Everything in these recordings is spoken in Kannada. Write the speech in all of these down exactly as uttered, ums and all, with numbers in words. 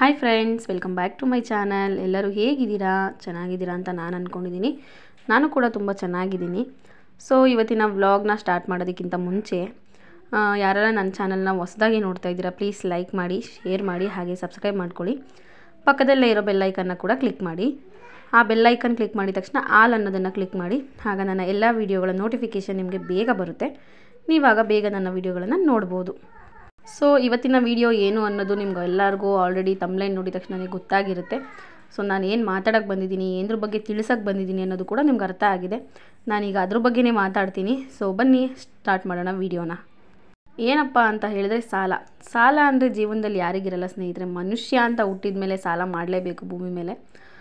Hi friends, welcome back to my channel. ಎಲ್ಲರೂ ಹೇಗಿದ್ದೀರಾ? ಚೆನ್ನಾಗಿದ್ದೀರಾ ಅಂತ ನಾನು ಅಂದ್ಕೊಂಡಿದ್ದೀನಿ. ನಾನು ಕೂಡ ತುಂಬ ಚೆನ್ನಾಗಿದ್ದೀನಿ. ಸೊ ಇವತ್ತಿನ ವ್ಲಾಗ್ನ ಸ್ಟಾರ್ಟ್ ಮಾಡೋದಕ್ಕಿಂತ ಮುಂಚೆ ಯಾರೆಲ್ಲ ನನ್ನ ಚಾನಲ್ನ ಹೊಸದಾಗಿ ನೋಡ್ತಾ ಇದ್ದೀರಾ, ಪ್ಲೀಸ್ ಲೈಕ್ ಮಾಡಿ, ಶೇರ್ ಮಾಡಿ, ಹಾಗೆ ಸಬ್ಸ್ಕ್ರೈಬ್ ಮಾಡ್ಕೊಳ್ಳಿ. ಪಕ್ಕದಲ್ಲೇ ಇರೋ ಬೆಲ್ಲೈಕನ್ನ ಕೂಡ ಕ್ಲಿಕ್ ಮಾಡಿ. ಆ ಬೆಲ್ಲೈಕನ್ ಕ್ಲಿಕ್ ಮಾಡಿದ ತಕ್ಷಣ ಆಲ್ ಅನ್ನೋದನ್ನು ಕ್ಲಿಕ್ ಮಾಡಿ. ಆಗ ನನ್ನ ಎಲ್ಲ ವೀಡಿಯೋಗಳ ನೋಟಿಫಿಕೇಷನ್ ನಿಮಗೆ ಬೇಗ ಬರುತ್ತೆ. ನೀವಾಗ ಬೇಗ ನನ್ನ ವೀಡಿಯೋಗಳನ್ನು ನೋಡ್ಬೋದು. ಸೊ ಇವತ್ತಿನ ವಿಡಿಯೋ ಏನು ಅನ್ನೋದು ನಿಮ್ಗೆ ಎಲ್ಲರಿಗೂ ಆಲ್ರೆಡಿ ತಮ್ಲೈನ್ ನೋಡಿದ ತಕ್ಷಣ ನನಗೆ ಗೊತ್ತಾಗಿರುತ್ತೆ. ಸೊ ನಾನು ಏನು ಮಾತಾಡೋಕ್ಕೆ ಬಂದಿದ್ದೀನಿ, ಏನರ ಬಗ್ಗೆ ತಿಳಿಸೋಕ್ಕೆ ಬಂದಿದ್ದೀನಿ ಅನ್ನೋದು ಕೂಡ ನಿಮ್ಗೆ ಅರ್ಥ ಆಗಿದೆ. ನಾನೀಗ ಅದ್ರ ಬಗ್ಗೆನೇ ಮಾತಾಡ್ತೀನಿ. ಸೊ ಬನ್ನಿ ಸ್ಟಾರ್ಟ್ ಮಾಡೋಣ ವೀಡಿಯೋನ. ಏನಪ್ಪ ಅಂತ ಹೇಳಿದ್ರೆ, ಸಾಲ ಸಾಲ ಅಂದರೆ ಜೀವನದಲ್ಲಿ ಯಾರಿಗಿರಲ್ಲ ಸ್ನೇಹಿತರೆ. ಮನುಷ್ಯ ಅಂತ ಹುಟ್ಟಿದ ಮೇಲೆ ಸಾಲ ಮಾಡಲೇಬೇಕು ಭೂಮಿ ಮೇಲೆ.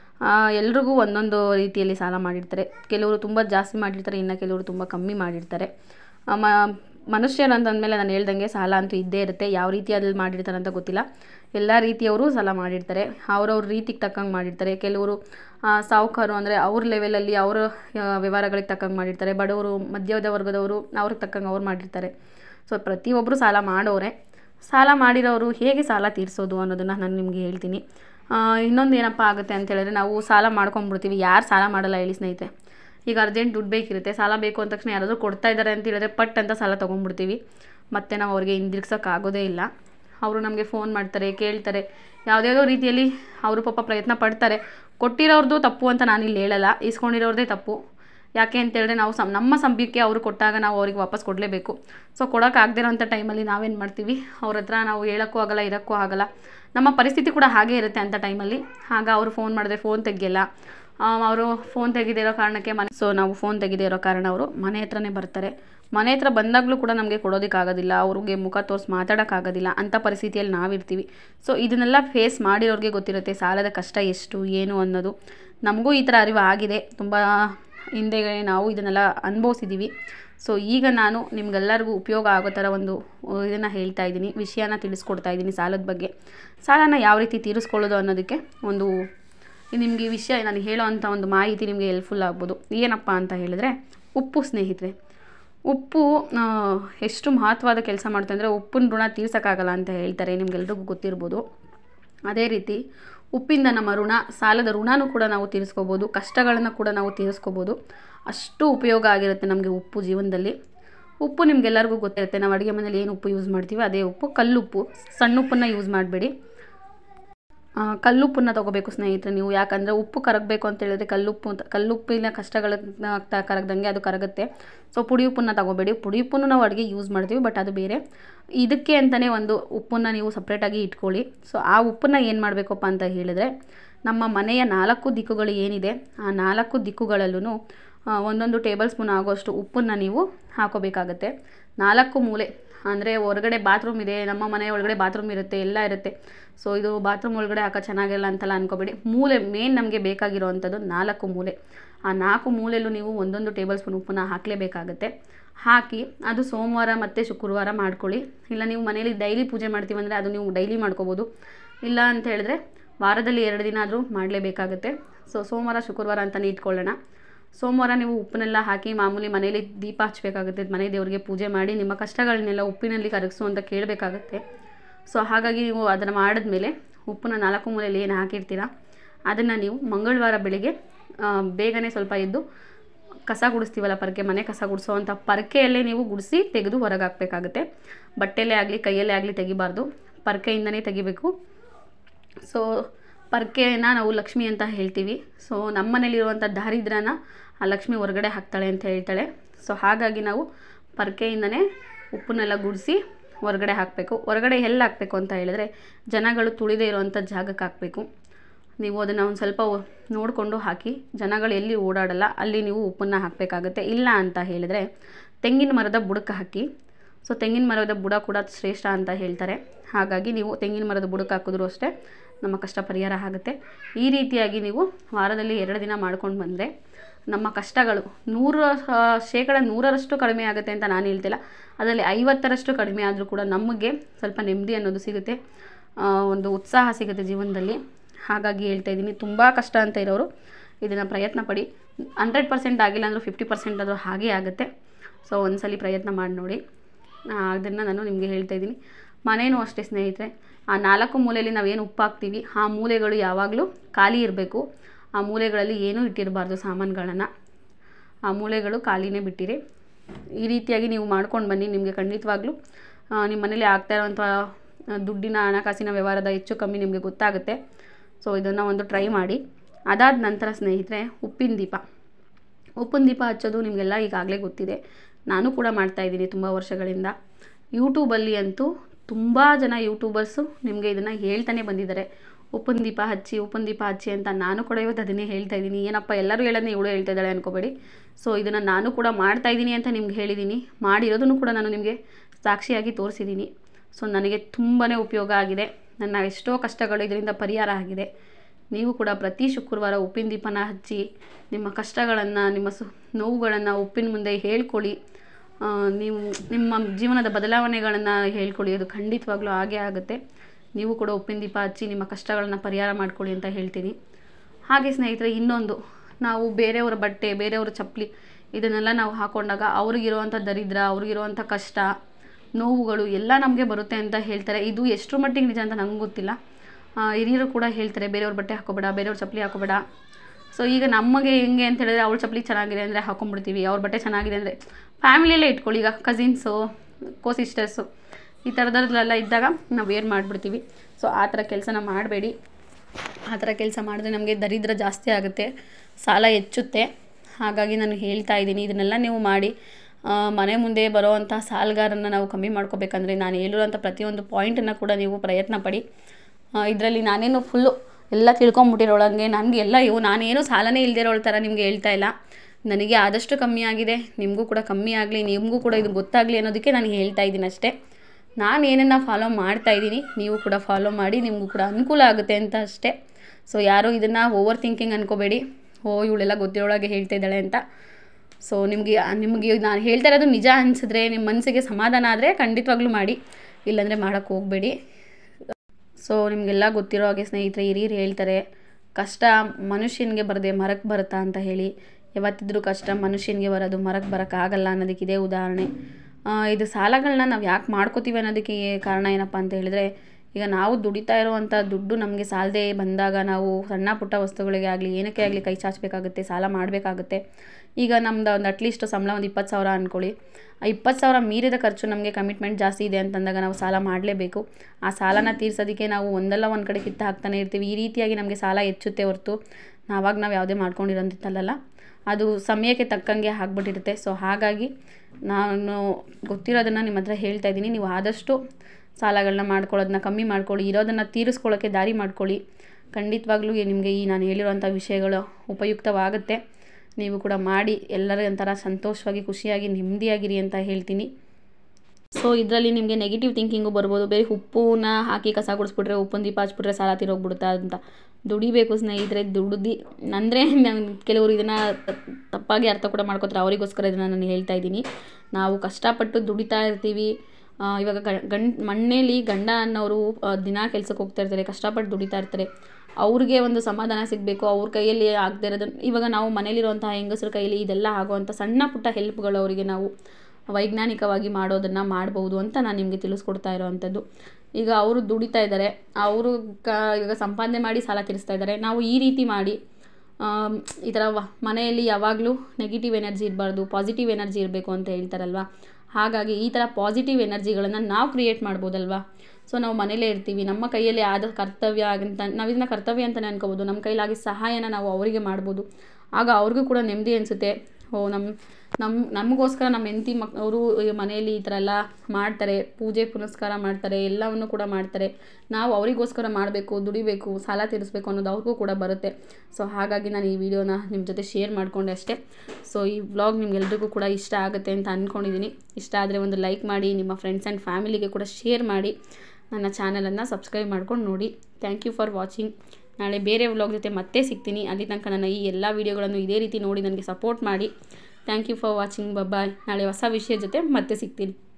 ಎಲ್ರಿಗೂ ಒಂದೊಂದು ರೀತಿಯಲ್ಲಿ ಸಾಲ ಮಾಡಿರ್ತಾರೆ. ಕೆಲವರು ತುಂಬ ಜಾಸ್ತಿ ಮಾಡಿರ್ತಾರೆ, ಇನ್ನು ಕೆಲವರು ತುಂಬ ಕಮ್ಮಿ ಮಾಡಿರ್ತಾರೆ. ಮ ಮನುಷ್ಯರು ಅಂತಂದಮೇಲೆ ನಾನು ಹೇಳ್ದಂಗೆ ಸಾಲ ಅಂತೂ ಇದ್ದೇ ಇರುತ್ತೆ. ಯಾವ ರೀತಿಯಲ್ಲಿ ಮಾಡಿರ್ತಾರೆ ಅಂತ ಗೊತ್ತಿಲ್ಲ. ಎಲ್ಲ ರೀತಿಯವರು ಸಾಲ ಮಾಡಿರ್ತಾರೆ, ಅವ್ರವ್ರ ರೀತಿಗೆ ತಕ್ಕಂಗೆ ಮಾಡಿರ್ತಾರೆ. ಕೆಲವರು ಸಾಹುಕಾರು ಅಂದರೆ ಅವ್ರ ಲೆವೆಲಲ್ಲಿ ಅವರ ವ್ಯವಹಾರಗಳಿಗೆ ತಕ್ಕಂಗೆ ಮಾಡಿರ್ತಾರೆ. ಬಡವರು, ಮಧ್ಯದ ವರ್ಗದವರು ಅವ್ರಿಗೆ ತಕ್ಕಂಗೆ ಅವ್ರು ಮಾಡಿರ್ತಾರೆ. ಸೊ ಪ್ರತಿಯೊಬ್ಬರು ಸಾಲ ಮಾಡೋರೆ. ಸಾಲ ಮಾಡಿರೋರು ಹೇಗೆ ಸಾಲ ತೀರಿಸೋದು ಅನ್ನೋದನ್ನು ನಾನು ನಿಮಗೆ ಹೇಳ್ತೀನಿ. ಇನ್ನೊಂದು ಏನಪ್ಪ ಆಗುತ್ತೆ ಅಂತ ಹೇಳಿದ್ರೆ, ನಾವು ಸಾಲ ಮಾಡ್ಕೊಂಡ್ಬಿಡ್ತೀವಿ. ಯಾರು ಸಾಲ ಮಾಡಲ್ಲ ಹೇಳಿ ಸ್ನೇಹಿತರೆ. ಈಗ ಅರ್ಜೆಂಟ್ ದುಡ್ಡು ಬೇಕಿರುತ್ತೆ, ಸಾಲ ಬೇಕು ಅಂದ ತಕ್ಷಣ ಯಾರಾದರೂ ಕೊಡ್ತಾ ಇದ್ದಾರೆ ಅಂತ ಹೇಳಿದ್ರೆ ಪಟ್ ಅಂತ ಸಾಲ ತೊಗೊಂಡ್ಬಿಡ್ತೀವಿ. ಮತ್ತು ನಾವು ಅವ್ರಿಗೆ ಹಿಂದಿರ್ಗ್ಸೋಕ್ಕಾಗೋದೇ ಇಲ್ಲ. ಅವರು ನಮಗೆ ಫೋನ್ ಮಾಡ್ತಾರೆ, ಕೇಳ್ತಾರೆ, ಯಾವುದ್ಯಾವುದೋ ರೀತಿಯಲ್ಲಿ ಅವರು ಪಾಪ ಪ್ರಯತ್ನ ಪಡ್ತಾರೆ. ಕೊಟ್ಟಿರೋರ್ದು ತಪ್ಪು ಅಂತ ನಾನಿಲ್ಲಿ ಹೇಳಲ್ಲ, ಇಸ್ಕೊಂಡಿರೋರದೇ ತಪ್ಪು. ಯಾಕೆ ಅಂತೇಳಿದ್ರೆ, ನಾವು ಸಂ ನಮ್ಮ ಸಂಬಳಕ್ಕೆ ಅವರು ಕೊಟ್ಟಾಗ ನಾವು ಅವ್ರಿಗೆ ವಾಪಸ್ ಕೊಡಲೇಬೇಕು. ಸೊ ಕೊಡೋಕ್ಕಾಗದಿರೋಂಥ ಟೈಮಲ್ಲಿ ನಾವೇನು ಮಾಡ್ತೀವಿ, ಅವ್ರ ಹತ್ರ ನಾವು ಹೇಳೋಕ್ಕೂ ಆಗಲ್ಲ, ಇರೋಕ್ಕೂ ಆಗಲ್ಲ. ನಮ್ಮ ಪರಿಸ್ಥಿತಿ ಕೂಡ ಹಾಗೇ ಇರುತ್ತೆ ಅಂಥ ಟೈಮಲ್ಲಿ. ಆಗ ಅವರು ಫೋನ್ ಮಾಡಿದ್ರೆ ಫೋನ್ ತೆಗಿಯಲ್ಲ. ಅವರು ಫೋನ್ ತೆಗೆದೇ ಇರೋ ಕಾರಣಕ್ಕೆ ಮನೆ ಸೊ ನಾವು ಫೋನ್ ತೆಗೆದೇ ಇರೋ ಕಾರಣ ಅವರು ಮನೆ ಹತ್ರನೇ ಬರ್ತಾರೆ. ಮನೆ ಹತ್ರ ಬಂದಾಗಲೂ ಕೂಡ ನಮಗೆ ಕೊಡೋದಕ್ಕಾಗೋದಿಲ್ಲ, ಅವ್ರಿಗೆ ಮುಖ ತೋರಿಸಿ ಮಾತಾಡೋಕ್ಕಾಗೋದಿಲ್ಲ. ಅಂಥ ಪರಿಸ್ಥಿತಿಯಲ್ಲಿ ನಾವಿರ್ತೀವಿ. ಸೊ ಇದನ್ನೆಲ್ಲ ಫೇಸ್ ಮಾಡಿರೋರಿಗೆ ಗೊತ್ತಿರುತ್ತೆ ಸಾಲದ ಕಷ್ಟ ಎಷ್ಟು ಏನು ಅನ್ನೋದು. ನಮಗೂ ಈ ಥರ ಅರಿವು ಆಗಿದೆ. ತುಂಬ ಹಿಂದೆ ನಾವು ಇದನ್ನೆಲ್ಲ ಅನುಭವಿಸಿದ್ದೀವಿ. ಸೊ ಈಗ ನಾನು ನಿಮ್ಗೆಲ್ಲರಿಗೂ ಉಪಯೋಗ ಆಗೋ ಥರ ಒಂದು ಇದನ್ನು ಹೇಳ್ತಾ ಇದ್ದೀನಿ, ವಿಷಯನ ತಿಳಿಸ್ಕೊಡ್ತಾ ಇದ್ದೀನಿ ಸಾಲದ ಬಗ್ಗೆ. ಸಾಲನ ಯಾವ ರೀತಿ ತೀರಿಸ್ಕೊಳ್ಳೋದು ಅನ್ನೋದಕ್ಕೆ ಒಂದು ನಿಮಗೆ ಈ ವಿಷಯ ನಾನು ಹೇಳೋ ಅಂಥ ಒಂದು ಮಾಹಿತಿ ನಿಮಗೆ ಹೆಲ್ಪ್ಫುಲ್ ಆಗ್ಬೋದು. ಏನಪ್ಪ ಅಂತ ಹೇಳಿದ್ರೆ, ಉಪ್ಪು ಸ್ನೇಹಿತರೆ. ಉಪ್ಪು ಎಷ್ಟು ಮಹತ್ವದ ಕೆಲಸ ಮಾಡ್ತಾ ಅಂದರೆ, ಉಪ್ಪಿನ ಋಣ ತೀರ್ಸೋಕ್ಕಾಗಲ್ಲ ಅಂತ ಹೇಳ್ತಾರೆ, ನಿಮ್ಗೆಲ್ರಿಗೂ ಗೊತ್ತಿರ್ಬೋದು. ಅದೇ ರೀತಿ ಉಪ್ಪಿಂದ ನಮ್ಮ ಋಣ, ಸಾಲದ ಋಣನೂ ಕೂಡ ನಾವು ತೀರಿಸ್ಕೋಬೋದು, ಕಷ್ಟಗಳನ್ನು ಕೂಡ ನಾವು ತೀರಿಸ್ಕೋಬೋದು. ಅಷ್ಟು ಉಪಯೋಗ ಆಗಿರುತ್ತೆ ನಮಗೆ ಉಪ್ಪು ಜೀವನದಲ್ಲಿ. ಉಪ್ಪು ನಿಮಗೆಲ್ಲರಿಗೂ ಗೊತ್ತಿರುತ್ತೆ. ನಾವು ಅಡುಗೆ ಮನೇಲಿ ಏನು ಉಪ್ಪು ಯೂಸ್ ಮಾಡ್ತೀವಿ ಅದೇ ಉಪ್ಪು. ಕಲ್ಲುಪ್ಪು, ಸಣ್ಣ ಉಪ್ಪನ್ನು ಯೂಸ್ ಮಾಡಬೇಡಿ, ಕಲ್ಲುಪ್ಪನ್ನು ತೊಗೋಬೇಕು ಸ್ನೇಹಿತರೆ ನೀವು. ಯಾಕಂದರೆ ಉಪ್ಪು ಕರಗಬೇಕು ಅಂತ ಹೇಳಿದ್ರೆ ಕಲ್ಲುಪ್ಪು ಕಲ್ಲುಪ್ಪಿನ ಕಷ್ಟಗಳನ್ನ ಕರಗ್ದಂಗೆ ಅದು ಕರಗುತ್ತೆ. ಸೊ ಪುಡಿ ಉಪ್ಪನ್ನು ತೊಗೋಬೇಡಿ. ಪುಡಿ ಉಪ್ಪನ್ನು ನಾವು ಅಡುಗೆ ಯೂಸ್ ಮಾಡ್ತೀವಿ, ಬಟ್ ಅದು ಬೇರೆ. ಇದಕ್ಕೆ ಅಂತಲೇ ಒಂದು ಉಪ್ಪನ್ನು ನೀವು ಸಪ್ರೇಟಾಗಿ ಇಟ್ಕೊಳ್ಳಿ. ಸೊ ಆ ಉಪ್ಪನ್ನು ಏನು ಮಾಡಬೇಕಪ್ಪ ಅಂತ ಹೇಳಿದ್ರೆ, ನಮ್ಮ ಮನೆಯ ನಾಲ್ಕು ದಿಕ್ಕುಗಳು ಏನಿದೆ ಆ ನಾಲ್ಕು ದಿಕ್ಕುಗಳಲ್ಲೂ ಒಂದೊಂದು ಟೇಬಲ್ ಸ್ಪೂನ್ ಆಗೋಷ್ಟು ಉಪ್ಪನ್ನು ನೀವು ಹಾಕೋಬೇಕಾಗತ್ತೆ. ನಾಲ್ಕು ಮೂಲೆ ಅಂದರೆ, ಹೊರಗಡೆ ಬಾತ್ರೂಮ್ ಇದೆ, ನಮ್ಮ ಮನೆಯ ಒಳಗಡೆ ಬಾತ್ರೂಮ್ ಇರುತ್ತೆ, ಎಲ್ಲ ಇರುತ್ತೆ. ಸೊ ಇದು ಬಾತ್ರೂಮ್ ಒಳಗಡೆ ಹಾಕೋ ಚೆನ್ನಾಗಿಲ್ಲ ಅಂತೆಲ್ಲ ಅನ್ಕೋಬೇಡಿ. ಮೂಲೆ ಮೇನ್ ನಮಗೆ ಬೇಕಾಗಿರೋ ಅಂಥದ್ದು ನಾಲ್ಕು ಮೂಲೆ. ಆ ನಾಲ್ಕು ಮೂಲೆಯಲ್ಲೂ ನೀವು ಒಂದೊಂದು ಟೇಬಲ್ ಸ್ಪೂನ್ ಉಪ್ಪನ್ನ ಹಾಕಲೇಬೇಕಾಗತ್ತೆ. ಹಾಕಿ ಅದು ಸೋಮವಾರ ಮತ್ತು ಶುಕ್ರವಾರ ಮಾಡ್ಕೊಳ್ಳಿ. ಇಲ್ಲ ನೀವು ಮನೇಲಿ ಡೈಲಿ ಪೂಜೆ ಮಾಡ್ತೀವಂದರೆ ಅದು ನೀವು ಡೈಲಿ ಮಾಡ್ಕೋಬೋದು. ಇಲ್ಲ ಅಂತ ಹೇಳಿದ್ರೆ ವಾರದಲ್ಲಿ ಎರಡು ದಿನ ಆದರೂ ಮಾಡಲೇಬೇಕಾಗತ್ತೆ. ಸೊ ಸೋಮವಾರ ಶುಕ್ರವಾರ ಅಂತಲೇ ಇಟ್ಕೊಳ್ಳೋಣ. ಸೋಮವಾರ ನೀವು ಉಪ್ಪನ್ನೆಲ್ಲ ಹಾಕಿ ಮಾಮೂಲಿ ಮನೇಲಿ ದೀಪ ಹಚ್ಚಬೇಕಾಗುತ್ತೆ. ಮನೆ ದೇವರಿಗೆ ಪೂಜೆ ಮಾಡಿ ನಿಮ್ಮ ಕಷ್ಟಗಳನ್ನೆಲ್ಲ ಉಪ್ಪಿನಲ್ಲಿ ಕರಗಿಸು ಅಂತ ಕೇಳಬೇಕಾಗತ್ತೆ. ಸೊ ಹಾಗಾಗಿ ನೀವು ಅದನ್ನು ಮಾಡಿದ್ಮೇಲೆ ಉಪ್ಪನ್ನ ನಾಲ್ಕು ಮೂಲೆಯಲ್ಲಿ ಏನು ಹಾಕಿರ್ತೀರ ಅದನ್ನು ನೀವು ಮಂಗಳವಾರ ಬೆಳಿಗ್ಗೆ ಬೇಗನೆ ಸ್ವಲ್ಪ ಎದ್ದು ಕಸ ಗುಡಿಸ್ತೀವಲ್ಲ, ಪರಕೆ, ಮನೆ ಕಸ ಗುಡಿಸೋ ಅಂಥ ಪರಕೆಯಲ್ಲೇ ನೀವು ಗುಡಿಸಿ ತೆಗೆದು ಹೊರಗೆ ಹಾಕಬೇಕಾಗುತ್ತೆ. ಬಟ್ಟೆಯಲ್ಲೇ ಆಗಲಿ ಕೈಯಲ್ಲೇ ಆಗಲಿ ತೆಗಿಬಾರ್ದು, ಪರಕೆಯಿಂದನೇ ತೆಗಿಬೇಕು. ಸೊ ಪರಕೆನ ನಾವು ಲಕ್ಷ್ಮಿ ಅಂತ ಹೇಳ್ತೀವಿ. ಸೊ ನಮ್ಮ ಮನೇಲಿರುವಂಥ ದಾರಿದ್ರ್ಯನ ಆ ಲಕ್ಷ್ಮಿ ಹೊರಗಡೆ ಹಾಕ್ತಾಳೆ ಅಂತ ಹೇಳ್ತಾಳೆ. ಸೊ ಹಾಗಾಗಿ ನಾವು ಪರಕೆಯಿಂದನೇ ಉಪ್ಪನ್ನೆಲ್ಲ ಗುಡಿಸಿ ಹೊರಗಡೆ ಹಾಕಬೇಕು. ಹೊರಗಡೆ ಎಲ್ಲಿ ಹಾಕಬೇಕು ಅಂತ ಹೇಳಿದ್ರೆ, ಜನಗಳು ತುಳಿದೇ ಇರೋವಂಥ ಜಾಗಕ್ಕೆ ಹಾಕಬೇಕು. ನೀವು ಅದನ್ನು ಒಂದು ಸ್ವಲ್ಪ ನೋಡಿಕೊಂಡು ಹಾಕಿ. ಜನಗಳು ಎಲ್ಲಿ ಓಡಾಡಲ್ಲ ಅಲ್ಲಿ ನೀವು ಉಪ್ಪನ್ನು ಹಾಕಬೇಕಾಗತ್ತೆ. ಇಲ್ಲ ಅಂತ ಹೇಳಿದರೆ ತೆಂಗಿನ ಮರದ ಬುಡಕ್ಕೆ ಹಾಕಿ. ಸೊ ತೆಂಗಿನ ಮರದ ಬುಡ ಕೂಡ ಶ್ರೇಷ್ಠ ಅಂತ ಹೇಳ್ತಾರೆ. ಹಾಗಾಗಿ ನೀವು ತೆಂಗಿನ ಮರದ ಬುಡಕ್ಕೆ ಹಾಕಿದ್ರೂ ಅಷ್ಟೇ ನಮ್ಮ ಕಷ್ಟ ಪರಿಹಾರ ಆಗುತ್ತೆ. ಈ ರೀತಿಯಾಗಿ ನೀವು ವಾರದಲ್ಲಿ ಎರಡು ದಿನ ಮಾಡ್ಕೊಂಡು ಬಂದರೆ ನಮ್ಮ ಕಷ್ಟಗಳು ನೂರ ಶೇಕಡ ನೂರರಷ್ಟು ಕಡಿಮೆ ಆಗುತ್ತೆ ಅಂತ ನಾನು ಹೇಳ್ತಿಲ್ಲ. ಅದರಲ್ಲಿ ಐವತ್ತರಷ್ಟು ಕಡಿಮೆ ಆದರೂ ಕೂಡ ನಮಗೆ ಸ್ವಲ್ಪ ನೆಮ್ಮದಿ ಅನ್ನೋದು ಸಿಗುತ್ತೆ, ಒಂದು ಉತ್ಸಾಹ ಸಿಗುತ್ತೆ ಜೀವನದಲ್ಲಿ. ಹಾಗಾಗಿ ಹೇಳ್ತಾ ಇದ್ದೀನಿ, ತುಂಬ ಕಷ್ಟ ಅಂತ ಇರೋರು ಇದನ್ನು ಪ್ರಯತ್ನ ಪಡಿ. ಹಂಡ್ರೆಡ್ ಪರ್ಸೆಂಟ್ ಆಗಿಲ್ಲ ಅಂದರೂ ಫಿಫ್ಟಿ ಪರ್ಸೆಂಟ್ ಆದರೂ ಹಾಗೇ ಆಗುತ್ತೆ. ಸೊ ಒಂದ್ಸಲಿ ಪ್ರಯತ್ನ ಮಾಡಿ ನೋಡಿ. ಅದನ್ನು ನಾನು ನಿಮಗೆ ಹೇಳ್ತಾ ಇದ್ದೀನಿ. ಮನೇನೂ ಅಷ್ಟೇ ಸ್ನೇಹಿತರೆ, ಆ ನಾಲ್ಕು ಮೂಲೆಯಲ್ಲಿ ನಾವೇನು ಉಪ್ಪು ಹಾಕ್ತೀವಿ ಆ ಮೂಲೆಗಳು ಯಾವಾಗಲೂ ಖಾಲಿ ಇರಬೇಕು. ಆ ಮೂಲೆಗಳಲ್ಲಿ ಏನೂ ಇಟ್ಟಿರಬಾರ್ದು ಸಾಮಾನುಗಳನ್ನು. ಆ ಮೂಲೆಗಳು ಖಾಲಿನೇ ಬಿಟ್ಟಿರಿ. ಈ ರೀತಿಯಾಗಿ ನೀವು ಮಾಡ್ಕೊಂಡು ಬನ್ನಿ. ನಿಮಗೆ ಖಂಡಿತವಾಗ್ಲೂ ನಿಮ್ಮ ಮನೇಲಿ ಆಗ್ತಾ ಇರೋವಂಥ ದುಡ್ಡಿನ ಹಣಕಾಸಿನ ವ್ಯವಹಾರದ ಹೆಚ್ಚು ಕಮ್ಮಿ ನಿಮಗೆ ಗೊತ್ತಾಗುತ್ತೆ. ಸೊ ಇದನ್ನು ಒಂದು ಟ್ರೈ ಮಾಡಿ. ಅದಾದ ನಂತರ ಸ್ನೇಹಿತರೆ, ಉಪ್ಪಿನ ದೀಪ ಉಪ್ಪಿನ ದೀಪ ಹಚ್ಚೋದು ನಿಮಗೆಲ್ಲ ಈಗಾಗಲೇ ಗೊತ್ತಿದೆ. ನಾನು ಕೂಡ ಮಾಡ್ತಾಯಿದ್ದೀನಿ ತುಂಬ ವರ್ಷಗಳಿಂದ. ಯೂಟ್ಯೂಬಲ್ಲಿ ಅಂತೂ ತುಂಬ ಜನ ಯೂಟ್ಯೂಬರ್ಸು ನಿಮಗೆ ಇದನ್ನು ಹೇಳ್ತಾನೆ ಬಂದಿದ್ದಾರೆ, ಉಪ್ಪಿನ ದೀಪ ಹಚ್ಚಿ ಉಪ್ಪಿನ ದೀಪ ಹಚ್ಚಿ ಅಂತ. ನಾನು ಕೂಡ ಇವತ್ತು ಅದನ್ನೇ ಹೇಳ್ತಾ ಇದ್ದೀನಿ. ಏನಪ್ಪ ಎಲ್ಲರೂ ಹೇಳೋದನ್ನ ಇವಳು ಹೇಳ್ತಾ ಇದ್ದಾಳೆ ಅನ್ಕೋಬೇಡಿ. ಸೊ ಇದನ್ನು ನಾನು ಕೂಡ ಮಾಡ್ತಾಯಿದ್ದೀನಿ ಅಂತ ನಿಮ್ಗೆ ಹೇಳಿದ್ದೀನಿ. ಮಾಡಿರೋದನ್ನು ಕೂಡ ನಾನು ನಿಮಗೆ ಸಾಕ್ಷಿಯಾಗಿ ತೋರಿಸಿದ್ದೀನಿ. ಸೊ ನನಗೆ ತುಂಬಾ ಉಪಯೋಗ ಆಗಿದೆ. ನನ್ನ ಎಷ್ಟೋ ಕಷ್ಟಗಳು ಇದರಿಂದ ಪರಿಹಾರ ಆಗಿದೆ. ನೀವು ಕೂಡ ಪ್ರತಿ ಶುಕ್ರವಾರ ಉಪ್ಪಿನ ದೀಪನ ಹಚ್ಚಿ ನಿಮ್ಮ ಕಷ್ಟಗಳನ್ನು, ನಿಮ್ಮ ಸು ನೋವುಗಳನ್ನು ಉಪ್ಪಿನ ಮುಂದೆ ಹೇಳ್ಕೊಳ್ಳಿ. ನೀವು ನಿಮ್ಮ ಜೀವನದ ಬದಲಾವಣೆಗಳನ್ನು ಹೇಳ್ಕೊಳ್ಳಿ. ಅದು ಖಂಡಿತವಾಗ್ಲೂ ಹಾಗೇ ಆಗುತ್ತೆ. ನೀವು ಕೂಡ ಉಪ್ಪಿನ ದೀಪ ಹಚ್ಚಿ ನಿಮ್ಮ ಕಷ್ಟಗಳನ್ನು ಪರಿಹಾರ ಮಾಡ್ಕೊಳ್ಳಿ ಅಂತ ಹೇಳ್ತೀನಿ. ಹಾಗೆ ಸ್ನೇಹಿತರೆ, ಇನ್ನೊಂದು, ನಾವು ಬೇರೆಯವರ ಬಟ್ಟೆ, ಬೇರೆಯವರ ಚಪ್ಪಲಿ ಇದನ್ನೆಲ್ಲ ನಾವು ಹಾಕ್ಕೊಂಡಾಗ ಅವ್ರಿಗಿರುವಂಥ ದರಿದ್ರ, ಅವ್ರಿಗಿರುವಂಥ ಕಷ್ಟ, ನೋವುಗಳು ಎಲ್ಲ ನಮಗೆ ಬರುತ್ತೆ ಅಂತ ಹೇಳ್ತಾರೆ. ಇದು ಎಷ್ಟರ ಮಟ್ಟಿಗೆ ನಿಜ ಅಂತ ನಂಗೆ ಗೊತ್ತಿಲ್ಲ. ಹಿರಿಯರು ಕೂಡ ಹೇಳ್ತಾರೆ, ಬೇರೆಯವ್ರ ಬಟ್ಟೆ ಹಾಕೋಬೇಡ, ಬೇರೆಯವ್ರ ಚಪ್ಪಲಿ ಹಾಕೋಬೇಡ. ಸೊ ಈಗ ನಮಗೆ ಹೆಂಗೆ ಅಂತ ಹೇಳಿದ್ರೆ, ಅವ್ಳ ಚಪ್ಪಲಿ ಚೆನ್ನಾಗಿದೆ ಅಂದರೆ ಹಾಕೊಂಡ್ಬಿಡ್ತೀವಿ, ಅವ್ರ ಬಟ್ಟೆ ಚೆನ್ನಾಗಿದೆ ಅಂದರೆ. ಫ್ಯಾಮಿಲಿಯಲ್ಲೇ ಇಟ್ಕೊಳ್ಳಿ. ಈಗ ಕಸಿನ್ಸು, ಕೋ ಸಿಸ್ಟರ್ಸು ಈ ಥರದ್ರಲ್ಲೆಲ್ಲ ಇದ್ದಾಗ ನಾವು ವೇರ್ ಮಾಡಿಬಿಡ್ತೀವಿ. ಸೊ ಆ ಥರ ಕೆಲಸನ ಮಾಡಬೇಡಿ. ಆ ಥರ ಕೆಲಸ ಮಾಡಿದ್ರೆ ನಮಗೆ ದರಿದ್ರ ಜಾಸ್ತಿ ಆಗುತ್ತೆ, ಸಾಲ ಹೆಚ್ಚುತ್ತೆ. ಹಾಗಾಗಿ ನಾನು ಹೇಳ್ತಾ ಇದ್ದೀನಿ, ಇದನ್ನೆಲ್ಲ ನೀವು ಮಾಡಿ ಮನೆ ಮುಂದೆ ಬರೋವಂಥ ಸಾಲಗಾರನ್ನು ನಾವು ಕಮ್ಮಿ ಮಾಡ್ಕೋಬೇಕಂದ್ರೆ ನಾನು ಹೇಳಿರೋಂಥ ಪ್ರತಿಯೊಂದು ಪಾಯಿಂಟನ್ನು ಕೂಡ ನೀವು ಪ್ರಯತ್ನ ಪಡಿ. ಇದರಲ್ಲಿ ನಾನೇನು ಫುಲ್ಲು ಎಲ್ಲ ತಿಳ್ಕೊಂಬಿಟ್ಟಿರೋಳಂಗೆ ನನಗೆ ಎಲ್ಲ ಇವು ನಾನೇನು ಸಾಲನೇ ಇಲ್ದಿರೋಳ ಥರ ನಿಮಗೆ ಹೇಳ್ತಾ ಇಲ್ಲ. ನನಗೆ ಆದಷ್ಟು ಕಮ್ಮಿ ಆಗಿದೆ, ನಿಮಗೂ ಕೂಡ ಕಮ್ಮಿ ಆಗಲಿ, ನಿಮಗೂ ಕೂಡ ಇದು ಗೊತ್ತಾಗಲಿ ಅನ್ನೋದಕ್ಕೆ ನಾನು ಹೇಳ್ತಾ ಇದ್ದೀನಿ ಅಷ್ಟೇ. ನಾನು ಏನನ್ನು ಫಾಲೋ ಮಾಡ್ತಾಯಿದ್ದೀನಿ, ನೀವು ಕೂಡ ಫಾಲೋ ಮಾಡಿ, ನಿಮಗೂ ಕೂಡ ಅನುಕೂಲ ಆಗುತ್ತೆ ಅಂತ ಅಷ್ಟೇ. ಸೊ ಯಾರೂ ಇದನ್ನು ಓವರ್ ಥಿಂಕಿಂಗ್ ಅಂದ್ಕೋಬೇಡಿ, ಓ ಇವಳೆಲ್ಲ ಗೊತ್ತಿರೋಳಗೆ ಹೇಳ್ತಾ ಇದ್ದಾಳೆ ಅಂತ. ಸೊ ನಿಮಗೆ ನಿಮಗೆ ನಾನು ಹೇಳ್ತಾ ಇರೋದು ನಿಜ ಅನಿಸಿದ್ರೆ, ನಿಮ್ಮ ಮನಸ್ಸಿಗೆ ಸಮಾಧಾನ ಆದರೆ ಖಂಡಿತವಾಗ್ಲೂ ಮಾಡಿ, ಇಲ್ಲಾಂದರೆ ಮಾಡೋಕ್ಕೆ ಹೋಗಬೇಡಿ. ಸೊ ನಿಮಗೆಲ್ಲ ಗೊತ್ತಿರೋ ಹಾಗೆ ಸ್ನೇಹಿತರೆ, ಹಿರಿಯರು ಹೇಳ್ತಾರೆ, ಕಷ್ಟ ಮನುಷ್ಯನಿಗೆ ಬರದೆ ಮರಕ್ಕೆ ಬರುತ್ತಾ ಅಂತ ಹೇಳಿ. ಯಾವತ್ತಿದ್ರೂ ಕಷ್ಟ ಮನುಷ್ಯನಿಗೆ ಬರೋದು, ಮರಕ್ಕೆ ಬರೋಕ್ಕಾಗಲ್ಲ ಅನ್ನೋದಕ್ಕೆ ಇದೇ ಉದಾಹರಣೆ. ಇದು ಸಾಲಗಳನ್ನ ನಾವು ಯಾಕೆ ಮಾಡ್ಕೋತೀವಿ ಅನ್ನೋದಕ್ಕೆ ಕಾರಣ ಏನಪ್ಪ ಅಂತ ಹೇಳಿದ್ರೆ, ಈಗ ನಾವು ದುಡಿತಾ ಇರೋವಂಥ ದುಡ್ಡು ನಮಗೆ ಸಾಲದೇ ಬಂದಾಗ ನಾವು ಸಣ್ಣ ಪುಟ್ಟ ವಸ್ತುಗಳಿಗೆ ಆಗಲಿ ಏನಕ್ಕೆ ಆಗಲಿ ಕೈ ಚಾಚಬೇಕಾಗುತ್ತೆ, ಸಾಲ ಮಾಡಬೇಕಾಗುತ್ತೆ. ಈಗ ನಮ್ದು ಒಂದು ಅಟ್ಲೀಸ್ಟ್ ಸಂಬಳ ಒಂದು ಇಪ್ಪತ್ತು ಸಾವಿರ ಅಂದ್ಕೊಳ್ಳಿ. ಆ ಇಪ್ಪತ್ತು ಸಾವಿರ ಮೀರಿದ ಖರ್ಚು ನಮಗೆ ಕಮಿಟ್ಮೆಂಟ್ ಜಾಸ್ತಿ ಇದೆ ಅಂತಂದಾಗ ನಾವು ಸಾಲ ಮಾಡಲೇಬೇಕು. ಆ ಸಾಲನ ತೀರ್ಸೋದಕ್ಕೆ ನಾವು ಒಂದಲ್ಲ ಒಂದು ಕಡೆ ಕಿತ್ತು ಹಾಕ್ತಾನೆ ಇರ್ತೀವಿ. ಈ ರೀತಿಯಾಗಿ ನಮಗೆ ಸಾಲ ಹೆಚ್ಚುತ್ತೆ ಹೊರತು ನಾವಾಗ ನಾವು ಯಾವುದೇ ಮಾಡ್ಕೊಂಡಿರೋಂಥದ್ದಲ್ಲ, ಅದು ಸಮಯಕ್ಕೆ ತಕ್ಕಂಗೆ ಆಗ್ಬಿಟ್ಟಿರುತ್ತೆ. ಸೊ ಹಾಗಾಗಿ ನಾನು ಗೊತ್ತಿರೋದನ್ನು ನಿಮ್ಮ ಹತ್ರ ಹೇಳ್ತಾ ಇದ್ದೀನಿ. ನೀವು ಆದಷ್ಟು ಸಾಲಗಳನ್ನ ಮಾಡ್ಕೊಳ್ಳೋದನ್ನ ಕಮ್ಮಿ ಮಾಡ್ಕೊಳ್ಳಿ, ಇರೋದನ್ನು ತೀರಿಸ್ಕೊಳ್ಳೋಕ್ಕೆ ದಾರಿ ಮಾಡ್ಕೊಳ್ಳಿ. ಖಂಡಿತವಾಗ್ಲೂ ನಿಮಗೆ ಈ ನಾನು ಹೇಳಿರೋಂಥ ವಿಷಯಗಳು ಉಪಯುಕ್ತವಾಗುತ್ತೆ. ನೀವು ಕೂಡ ಮಾಡಿ ಎಲ್ಲರ ಒಂಥರ ಸಂತೋಷವಾಗಿ, ಖುಷಿಯಾಗಿ, ನೆಮ್ಮದಿಯಾಗಿರಿ ಅಂತ ಹೇಳ್ತೀನಿ. ಸೊ ಇದರಲ್ಲಿ ನಿಮಗೆ ನೆಗೆಟಿವ್ ಥಿಂಕಿಂಗು ಬರ್ಬೋದು. ಬೇರೆ ಉಪ್ಪನ್ನ ಹಾಕಿ ಕಸ ಗುಡಿಸ್ಬಿಟ್ರೆ, ಉಪ್ಪಿನ ದೀಪ ಹಚ್ಬಿಟ್ರೆ ಸಾಲ ತೀರೋಗ್ಬಿಡುತ್ತಾ ಅಂತ. ದುಡಿಬೇಕು ಸ್ನೇಹಿತರೆ, ದುಡ್ದು ಅಂದರೆ ಕೆಲವರು ಇದನ್ನು ತಪ್ಪಾಗಿ ಅರ್ಥ ಕೂಡ ಮಾಡ್ಕೋತಾರೆ. ಅವರಿಗೋಸ್ಕರ ಇದನ್ನು ನಾನು ಹೇಳ್ತಾ ಇದ್ದೀನಿ. ನಾವು ಕಷ್ಟಪಟ್ಟು ದುಡಿತಾ ಇರ್ತೀವಿ. ಇವಾಗ ಗಂಡ ಮಣ್ಣೇಲಿ ಗಂಡ ಅನ್ನೋರು ದಿನ ಕೆಲ್ಸಕ್ಕೆ ಹೋಗ್ತಾ ಇರ್ತಾರೆ, ಕಷ್ಟಪಟ್ಟು ದುಡಿತಾ ಇರ್ತಾರೆ. ಅವ್ರಿಗೆ ಒಂದು ಸಮಾಧಾನ ಸಿಗಬೇಕು. ಅವ್ರ ಕೈಯಲ್ಲಿ ಆಗದೆ ಇರೋದನ್ನು, ಇವಾಗ ನಾವು ಮನೇಲಿರುವಂಥ ಹೆಂಗಸ್ರ ಕೈಯಲ್ಲಿ ಇದೆಲ್ಲ ಆಗುವಂಥ ಸಣ್ಣ ಪುಟ್ಟ ಹೆಲ್ಪ್ಗಳು ಅವರಿಗೆ ನಾವು ವೈಜ್ಞಾನಿಕವಾಗಿ ಮಾಡೋದನ್ನು ಮಾಡ್ಬೋದು ಅಂತ ನಾನು ನಿಮಗೆ ತಿಳಿಸ್ಕೊಡ್ತಾ ಇರೋವಂಥದ್ದು. ಈಗ ಅವರು ದುಡಿತಾ ಇದ್ದಾರೆ, ಅವರು ಕ ಇವಾಗ ಸಂಪಾದನೆ ಮಾಡಿ ಸಾಲ ತೀರಿಸ್ತಾ ಇದ್ದಾರೆ. ನಾವು ಈ ರೀತಿ ಮಾಡಿ ಈ ಥರ ಮನೆಯಲ್ಲಿ ಯಾವಾಗಲೂ ನೆಗೆಟಿವ್ ಎನರ್ಜಿ ಇರಬಾರ್ದು, ಪಾಸಿಟಿವ್ ಎನರ್ಜಿ ಇರಬೇಕು ಅಂತ ಹೇಳ್ತಾರಲ್ವ. ಹಾಗಾಗಿ ಈ ಥರ ಪಾಸಿಟಿವ್ ಎನರ್ಜಿಗಳನ್ನು ನಾವು ಕ್ರಿಯೇಟ್ ಮಾಡ್ಬೋದಲ್ವ. ಸೊ ನಾವು ಮನೇಲೇ ಇರ್ತೀವಿ, ನಮ್ಮ ಕೈಯಲ್ಲಿ ಆದ ಕರ್ತವ್ಯ ಅಂತ ನಾವು ಇದನ್ನ ಕರ್ತವ್ಯ ಅಂತಲೇ ಅನ್ಕೋಬೋದು. ನಮ್ಮ ಕೈಲಾಗಿ ಸಹಾಯನ ನಾವು ಅವರಿಗೆ ಮಾಡ್ಬೋದು. ಆಗ ಅವ್ರಿಗೂ ಕೂಡ ನೆಮ್ಮದಿ ಅನಿಸುತ್ತೆ. ಓ ನಮ್ಮ ನಮ್ಮ ನಮಗೋಸ್ಕರ ನಮ್ಮ ಹೆಂಡತಿ ಮಕ್ ಅವರು ಮನೆಯಲ್ಲಿ ಈ ಥರ ಎಲ್ಲ ಮಾಡ್ತಾರೆ, ಪೂಜೆ ಪುನಸ್ಕಾರ ಮಾಡ್ತಾರೆ, ಎಲ್ಲವನ್ನು ಕೂಡ ಮಾಡ್ತಾರೆ. ನಾವು ಅವರಿಗೋಸ್ಕರ ಮಾಡಬೇಕು, ದುಡಿಬೇಕು, ಸಾಲ ತೀರಿಸ್ಬೇಕು ಅನ್ನೋದು ಅವ್ರಿಗೂ ಕೂಡ ಬರುತ್ತೆ. ಸೊ ಹಾಗಾಗಿ ನಾನು ಈ ವಿಡಿಯೋನ ನಿಮ್ಮ ಜೊತೆ ಶೇರ್ ಮಾಡಿಕೊಂಡೆ ಅಷ್ಟೇ. ಸೊ ಈ ವ್ಲಾಗ್ ನಿಮ್ಗೆಲ್ರಿಗೂ ಕೂಡ ಇಷ್ಟ ಆಗುತ್ತೆ ಅಂತ ಅಂದ್ಕೊಂಡಿದ್ದೀನಿ. ಇಷ್ಟ ಆದರೆ ಒಂದು ಲೈಕ್ ಮಾಡಿ, ನಿಮ್ಮ ಫ್ರೆಂಡ್ಸ್ ಆ್ಯಂಡ್ ಫ್ಯಾಮಿಲಿಗೆ ಕೂಡ ಶೇರ್ ಮಾಡಿ, ನನ್ನ ಚಾನಲನ್ನು ಸಬ್ಸ್ಕ್ರೈಬ್ ಮಾಡ್ಕೊಂಡು ನೋಡಿ. Thank you for watching. ನಾಳೆ ಬೇರೆ ವ್ಲಾಗ್ ಜೊತೆ ಮತ್ತೆ ಸಿಗ್ತೀನಿ. ಅಲ್ಲಿ ತನಕ ನನ್ನ ಈ ಎಲ್ಲ ವೀಡಿಯೋಗಳನ್ನು ಇದೇ ರೀತಿ ನೋಡಿ ನನಗೆ ಸಪೋರ್ಟ್ ಮಾಡಿ. Thank you for watching. Bye. ನಾಳೆ ಹೊಸ ವಿಷಯ ಜೊತೆ ಮತ್ತೆ ಸಿಗ್ತೀನಿ.